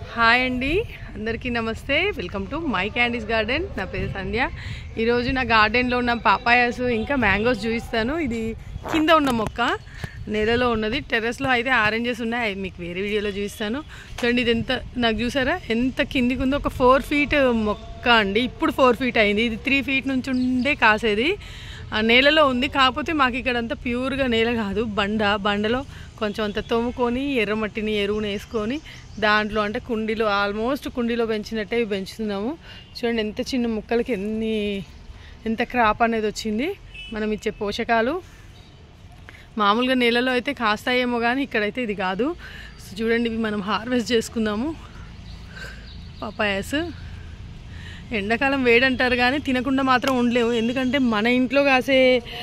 Hi అండి, అందరికీ నమస్తే. Welcome to my candies garden. నా పేరు సంధ్య. ఈరోజు నా గార్డెన్లో ఉన్న పాపాయాస్ ఇంకా మ్యాంగోస్ చూపిస్తాను. ఇది కింద ఉన్న మొక్క, నేలలో ఉన్నది. టెర్రస్లో అయితే ఆరెంజెస్ ఉన్నాయి, అది మీకు వేరే వీడియోలో చూపిస్తాను. చూడండి, ఇది ఎంత నాకు చూసారా ఎంత కిందికి ఉందో. ఒక 4 feet మొక్క అండి, ఇప్పుడు 4 feet అయింది. ఇది 3 feet నుంచి ఉండే కాసేది. నేలలో ఉంది, కాకపోతే మాకు ఇక్కడ అంతా ప్యూర్గా నేల కాదు, బండలో కొంచెం అంత తోముకొని ఎర్రమట్టిని ఎరువుని వేసుకొని దాంట్లో అంటే కుండీలో, ఆల్మోస్ట్ కుండీలో పెంచినట్టే పెంచుతున్నాము. చూడండి ఎంత చిన్న ముక్కలకి ఎంత క్రాప్ అనేది వచ్చింది. మనం ఇచ్చే పోషకాలు మామూలుగా నేలలో అయితే కాస్తాయేమో కానీ ఇక్కడైతే ఇది కాదు. సో చూడండి, ఇవి మనం హార్వెస్ట్ చేసుకుందాము. పపాయాస్ ఎండాకాలం వేడంటారు కానీ తినకుండా మాత్రం ఉండలేవు, ఎందుకంటే మన ఇంట్లో కాసే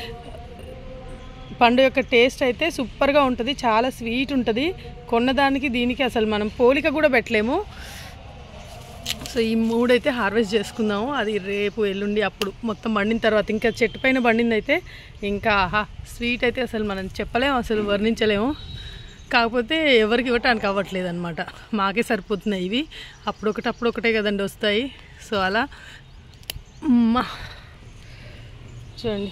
పండు యొక్క టేస్ట్ అయితే సూపర్గా ఉంటుంది, చాలా స్వీట్ ఉంటుంది. కొన్నదానికి దీనికి అసలు మనం పోలిక కూడా పెట్టలేము. సో ఈ 3 అయితే హార్వెస్ట్ చేసుకుందాము. అది రేపు ఎల్లుండి అప్పుడు మొత్తం పండిన తర్వాత, ఇంకా చెట్టు పైన పండింది అయితే ఇంకా స్వీట్ అయితే అసలు మనం చెప్పలేము, అసలు వర్ణించలేము. కాకపోతే ఎవరికి ఇవ్వటానికి అవ్వట్లేదు అనమాట, మాకే సరిపోతున్నాయి ఇవి. అప్పుడొకటే కదండి వస్తాయి. సో అలా చూడండి,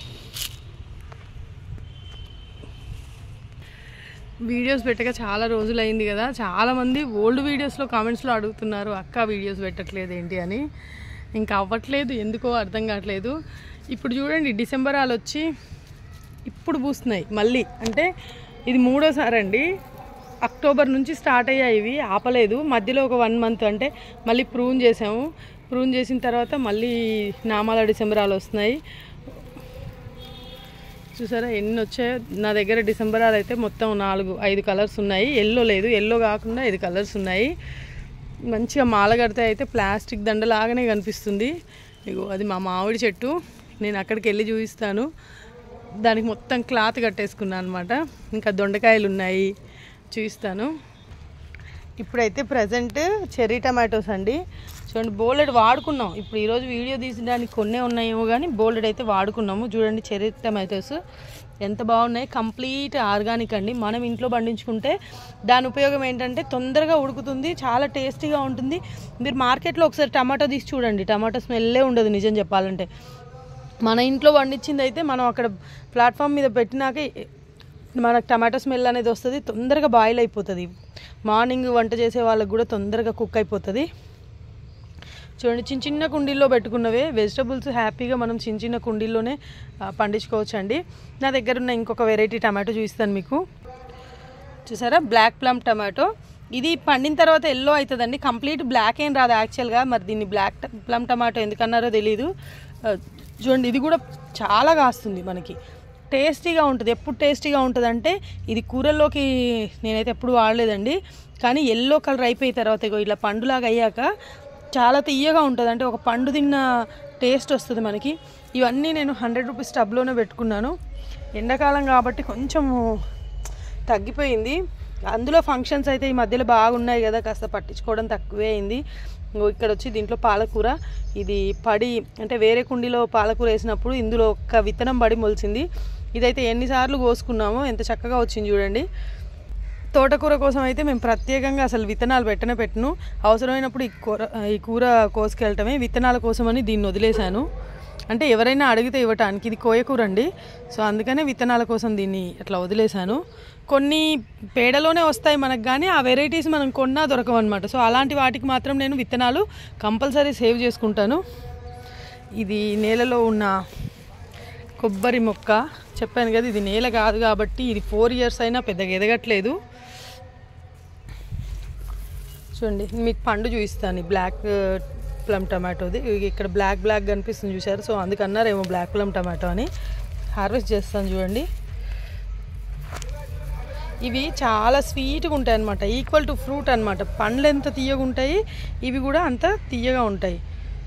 వీడియోస్ పెట్టక చాలా రోజులు అయింది కదా. చాలామంది ఓల్డ్ వీడియోస్లో కామెంట్స్లో అడుగుతున్నారు, అక్క వీడియోస్ పెట్టట్లేదు ఏంటి అని. ఇంకా అవ్వట్లేదు, ఎందుకో అర్థం కావట్లేదు. ఇప్పుడు చూడండి, డిసెంబర్ వచ్చి ఇప్పుడు పూస్తున్నాయి మళ్ళీ. అంటే ఇది 3వసారి అండి. అక్టోబర్ నుంచి స్టార్ట్ అయ్యాయి ఇవి, ఆపలేదు. మధ్యలో ఒక 1 month అంటే మళ్ళీ ప్రూన్ చేసాము. ప్రూన్ చేసిన తర్వాత మళ్ళీ నామాల డిసెంబరాలు వస్తున్నాయి. చూసారా ఎన్ని వచ్చాయో. నా దగ్గర డిసెంబరాలు అయితే మొత్తం 4-5 కలర్స్ ఉన్నాయి. ఎల్లో లేదు, ఎల్లో కాకుండా 5 కలర్స్ ఉన్నాయి. మంచిగా మాల కడితే అయితే ప్లాస్టిక్ దండలాగానే కనిపిస్తుంది. ఇగో అది మా మామిడి చెట్టు, నేను అక్కడికి వెళ్ళి చూపిస్తాను. దానికి మొత్తం క్లాత్ కట్టేసుకున్నాను అనమాట. ఇంకా దొండకాయలు ఉన్నాయి, చూపిస్తాను. ఇప్పుడైతే ప్రజెంట్ చెర్రీ టమాటోస్ అండి. చూడండి, బోలెడ్ వాడుకున్నాం. ఇప్పుడు ఈరోజు వీడియో తీసడానికి కొన్నే ఉన్నాయేమో కానీ బోలెడ్ అయితే వాడుకున్నాము. చూడండి చెర్రీ టమాటోస్ ఎంత బాగున్నాయి. కంప్లీట్ ఆర్గానిక్ అండి. మనం ఇంట్లో పండించుకుంటే దాని ఉపయోగం ఏంటంటే తొందరగా ఉడుకుతుంది, చాలా టేస్టీగా ఉంటుంది. మీరు మార్కెట్లో ఒకసారి టమాటో తీసి చూడండి, టమాటో స్మెల్లే ఉండదు నిజం చెప్పాలంటే. మన ఇంట్లో పండించింది అయితే మనం అక్కడ ప్లాట్ఫామ్ మీద పెట్టినాక మనకు టమాటో స్మెల్ అనేది వస్తుంది, తొందరగా బాయిల్ అయిపోతుంది. మార్నింగ్ వంట చేసే వాళ్ళకి కూడా తొందరగా కుక్ అయిపోతుంది. చూడండి, చిన్న కుండీల్లో పెట్టుకున్నవే వెజిటబుల్స్ హ్యాపీగా మనం చిన్న కుండీల్లోనే పండించుకోవచ్చు అండి. నా దగ్గర ఉన్న ఇంకొక వెరైటీ టమాటో చూపిస్తాను మీకు. చూసారా, బ్లాక్ ప్లమ్ టమాటో. ఇది పండిన తర్వాత ఎల్లో అవుతుందండి, కంప్లీట్ బ్లాక్ ఏం రాదు యాక్చువల్గా. మరి దీన్ని బ్లాక్ ప్లమ్ టమాటో ఎందుకన్నారో తెలీదు. చూడండి, ఇది కూడా చాలా కాస్తుంది మనకి, టేస్టీగా ఉంటుంది. ఎప్పుడు టేస్టీగా ఉంటుంది అంటే ఇది కూరల్లోకి నేనైతే ఎప్పుడు వాడలేదండి, కానీ ఎల్లో కలర్ అయిపోయిన తర్వాత ఇలా పండులాగా అయ్యాక చాలా తీయగా ఉంటుంది. అంటే ఒక పండు తిన్న టేస్ట్ వస్తుంది మనకి. ఇవన్నీ నేను 100 రూపీస్ టబ్లోనే పెట్టుకున్నాను. ఎండాకాలం కాబట్టి కొంచెము తగ్గిపోయింది. అందులో ఫంక్షన్స్ అయితే ఈ మధ్యలో బాగున్నాయి కదా, కాస్త పట్టించుకోవడం తక్కువే అయింది. ఇక్కడ వచ్చి దీంట్లో పాలకూర, ఇది పడి అంటే వేరే కుండీలో పాలకూర వేసినప్పుడు ఇందులో ఒక్క విత్తనం పడి మొలిచింది. ఇదైతే ఎన్నిసార్లు కోసుకున్నామో, ఎంత చక్కగా వచ్చింది చూడండి. తోటకూర కోసం అయితే మేము ప్రత్యేకంగా అసలు విత్తనాలు పెట్టను. అవసరమైనప్పుడు ఈ కూర కోసుకెళ్ళటమే. విత్తనాల కోసమని దీన్ని వదిలేశాను. అంటే ఎవరైనా అడిగితే ఇవ్వటానికి. ఇది కోయకూర అండి, సో అందుకనే విత్తనాల కోసం దీన్ని అట్లా వదిలేశాను. కొన్ని పేడలోనే వస్తాయి మనకు, కానీ ఆ వెరైటీస్ మనం కొన్నా దొరకవు అనమాట. సో అలాంటి వాటికి మాత్రం నేను విత్తనాలు కంపల్సరీ సేవ్ చేసుకుంటాను. ఇది నేలలో ఉన్న కొబ్బరి మొక్క, చెప్పాను కదా ఇది నేల కాదు కాబట్టి ఇది 4 years అయినా పెద్దగా ఎదగట్లేదు. చూడండి, మీకు పండు చూపిస్తాను. బ్లాక్ ప్లమ్ టమాటోది ఇక్కడ బ్లాక్ కనిపిస్తుంది చూసారు. సో అందుకన్నారేమో బ్లాక్ ప్లమ్ టమాటో అని. హార్వెస్ట్ చేస్తాను చూడండి. ఇవి చాలా స్వీట్గా ఉంటాయి అన్నమాట, ఈక్వల్ టు ఫ్రూట్ అనమాట. పండ్లు ఎంత తీయగా ఉంటాయి, ఇవి కూడా అంత తీయగా ఉంటాయి.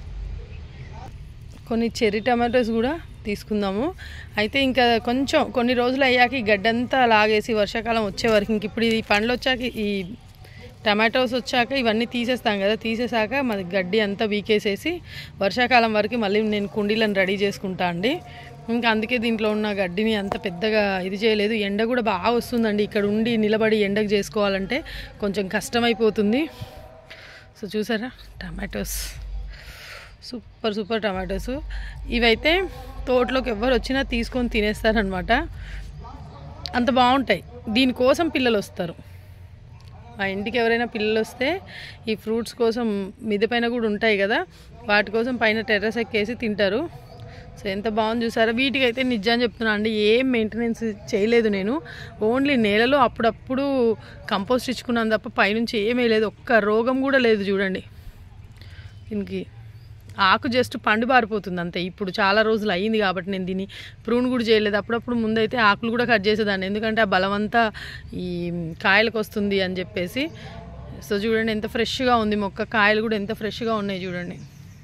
కొన్ని చెర్రీ టమాటోస్ కూడా తీసుకుందాము. అయితే ఇంకా కొంచెం కొన్ని రోజులు అయ్యాక ఈ గడ్డంతా లాగేసి వర్షాకాలం వచ్చే వరకు, ఇంక ఇప్పుడు ఈ పండ్లు వచ్చాక, ఈ టమాటోస్ వచ్చాక ఇవన్నీ తీసేస్తాం కదా, తీసేసాక మన గడ్డి అంతా వీకేసేసి వర్షాకాలం వరకు మళ్ళీ నేను కుండీలను రెడీ చేసుకుంటా అండి. ఇంకా అందుకే దీంట్లో ఉన్న గడ్డిని అంత పెద్దగా ఇది చేయలేదు. ఎండ కూడా బాగా వస్తుందండి, ఇక్కడ ఉండి నిలబడి ఎండకు చేసుకోవాలంటే కొంచెం కష్టమైపోతుంది. సో చూసారా టమాటోస్, సూపర్ సూపర్ టమాటోస్. ఇవైతే తోటలోకి ఎవరు వచ్చినా తీసుకొని తినేస్తారనమాట, అంత బాగుంటాయి. దీనికోసం పిల్లలు వస్తారు. మా ఇంటికి ఎవరైనా పిల్లలు వస్తే ఈ ఫ్రూట్స్ కోసం మిద్దె పైన కూడా ఉంటాయి కదా, వాటి కోసం పైన టెర్రస్ ఎక్కేసి తింటారు. సో ఎంత బాగుంది చూసారా. వీటికైతే నిజాన్ని చెప్తున్నా అండి, ఏం మెయింటెనెన్స్ చేయలేదు నేను. ఓన్లీ నేలలో అప్పుడప్పుడు కంపోస్ట్ ఇచ్చుకున్నాను తప్ప పైనుంచి ఏమీ లేదు, ఒక్క రోగం కూడా లేదు. చూడండి దీనికి ఆకు జస్ట్ పండు బారిపోతుంది అంతే. ఇప్పుడు చాలా రోజులు అయ్యింది కాబట్టి నేను దీన్ని ప్రూన్ కూడా చేయలేదు. అప్పుడప్పుడు ముందైతే ఆకులు కూడా కట్ చేసేదాన్ని, ఎందుకంటే ఆ బలం అంతా ఈ కాయలకు వస్తుంది అని చెప్పేసి. సో చూడండి ఎంత ఫ్రెష్గా ఉంది మొక్క, కాయలు కూడా ఎంత ఫ్రెష్గా ఉన్నాయి చూడండి.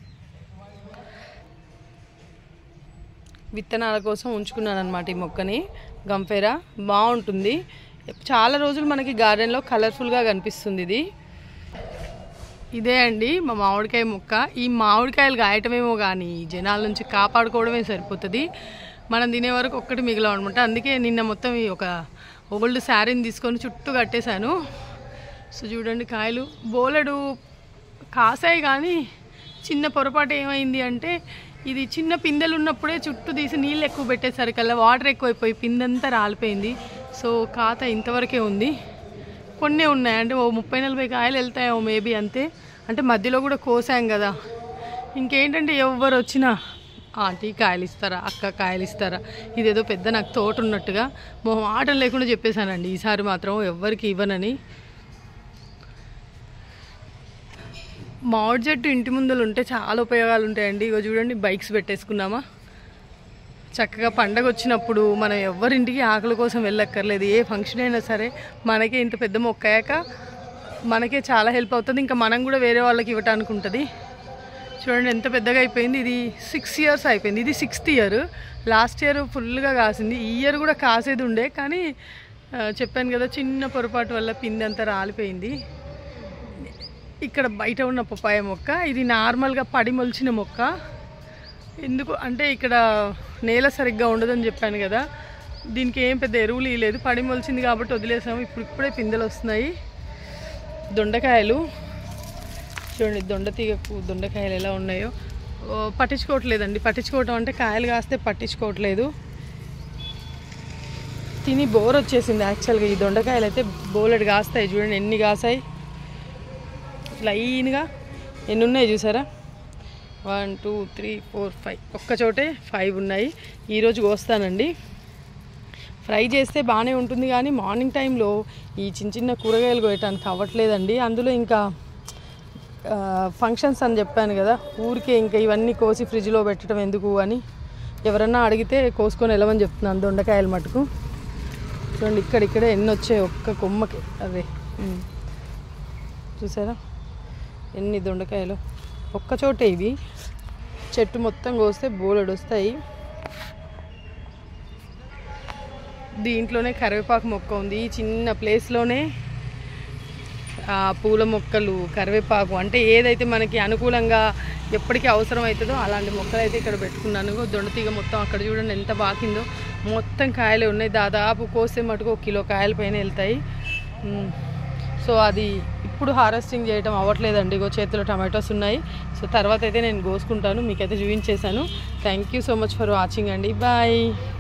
విత్తనాల కోసం ఉంచుకున్నాను అనమాట ఈ మొక్కని. గంఫేరా బాగుంటుంది, చాలా రోజులు మనకి గార్డెన్లో కలర్ఫుల్గా కనిపిస్తుంది ఇది. ఇదే అండి మా మామిడికాయ మొక్క. ఈ మామిడికాయలు గాయటమేమో కానీ జనాల నుంచి కాపాడుకోవడమే సరిపోతుంది, మనం తినే వరకు ఒక్కటి మిగిలాం అనమాట. అందుకే నిన్న మొత్తం ఈ ఒక ఓల్డ్ శారీని తీసుకొని చుట్టూ కట్టేశాను. సో చూడండి కాయలు బోలెడు కాసాయి, కానీ చిన్న పొరపాటు ఏమైంది అంటే ఇది చిన్న పిందెలు ఉన్నప్పుడే చుట్టూ తీసి నీళ్ళు ఎక్కువ పెట్టేసరికల్లా వాటర్ ఎక్కువైపోయి పిందంతా రాలిపోయింది. సో కాత ఇంతవరకే ఉంది. కొన్ని ఉన్నాయి అంటే ఓ 30-40 కాయలు వెళ్తాయో మేబీ అంతే. అంటే మధ్యలో కూడా కోసాం కదా. ఇంకేంటంటే ఎవరు వచ్చినా ఆంటీ కాయలు ఇస్తారా, అక్క కాయలు ఇస్తారా, ఇదేదో పెద్ద నాకు తోట ఉన్నట్టుగా ఆటలు లేకుండా చెప్పేశానండి. ఈసారి మాత్రం ఎవరికి ఇవ్వనని. మామిడి చెట్టు ఇంటి ముందలు ఉంటే చాలా ఉపయోగాలు ఉంటాయండి. ఇగో చూడండి బైక్స్ పెట్టేసుకున్నామా, చక్కగా పండగ వచ్చినప్పుడు మనం ఎవరింటికి ఆకలి కోసం వెళ్ళక్కర్లేదు. ఏ ఫంక్షన్ అయినా సరే మనకే ఇంత పెద్ద మొక్క అయ్యాక మనకే చాలా హెల్ప్ అవుతుంది, ఇంకా మనం కూడా వేరే వాళ్ళకి ఇవ్వటానికి ఉంటుంది. చూడండి ఎంత పెద్దగా అయిపోయింది. ఇది 6 years అయిపోయింది, ఇది 6th year. లాస్ట్ ఇయర్ ఫుల్గా కాసింది, ఈ ఇయర్ కూడా కాసేది ఉండే, కానీ చెప్పాను కదా చిన్న పొరపాటు వల్ల పిండి అంతా రాలిపోయింది. ఇక్కడ బయట ఉన్న పపాయ మొక్క, ఇది నార్మల్గా పడి మొలిచిన మొక్క. ఎందుకు అంటే ఇక్కడ నేల సరిగ్గా ఉండదని చెప్పాను కదా, దీనికి ఏం పెద్ద ఎరువులు ఇవ్వలేదు, పడి మొలిచింది కాబట్టి వదిలేసాము. ఇప్పుడే పిందెలు వస్తున్నాయి. దొండకాయలు చూడండి, దొండకాయలు ఎలా ఉన్నాయో పట్టించుకోవట్లేదండి. పట్టించుకోవటం అంటే కాయలు కాస్తే పట్టించుకోవట్లేదు, తిని బోర్ వచ్చేసింది యాక్చువల్గా. ఈ దొండకాయలు అయితే బోలెడు కాస్తాయి. చూడండి ఎన్ని కాసాయి లైన్గా, ఎన్ని ఉన్నాయి చూసారా, 1 2 3 4 5, ఒక్కచోటే 5 ఉన్నాయి. ఈరోజు కోస్తానండి. ఫ్రై చేస్తే బాగానే ఉంటుంది, కానీ మార్నింగ్ టైంలో ఈ చిన్న కూరగాయలు కోయటానికి అవ్వట్లేదండి. అందులో ఇంకా ఫంక్షన్స్ అని చెప్పాను కదా, ఊరికే ఇంకా ఇవన్నీ కోసి ఫ్రిడ్జ్లో పెట్టడం ఎందుకు అని ఎవరన్నా అడిగితే కోసుకొని వెళ్ళమని చెప్తున్నాను. దొండకాయలు మటుకు చూడండి ఇక్కడిక్కడే ఎన్ని వచ్చాయి ఒక్క కొమ్మకి. అదే చూసారా ఎన్ని దొండకాయలు, ఒక్కచోటే ఇవి. చెట్టు మొత్తం కోస్తే బోలెడు వస్తాయి. దీంట్లోనే కరివేపాకు మొక్క ఉంది. ఈ చిన్న ప్లేస్లోనే పూల మొక్కలు, కరివేపాకు, అంటే ఏదైతే మనకి అనుకూలంగా ఎప్పటికీ అవసరం అవుతుందో అలాంటి మొక్కలు అయితే ఇక్కడ పెట్టుకున్నాను. దొండతీగ మొత్తం అక్కడ చూడండి ఎంత బాకిందో, మొత్తం కాయలే ఉన్నాయి. దాదాపు కోస్తే మటుకు 1 కిలో కాయల పైన వెళ్తాయి. సో అది ఇప్పుడు హార్వెస్టింగ్ చేయడం అవ్వట్లేదండి. ఇగో చేతిలో టమాటోస్ ఉన్నాయి. సో తర్వాత అయితే నేను కోసుకుంటాను, మీకైతే చూపించేశాను. Thank you so much for watching అండి. బాయ్.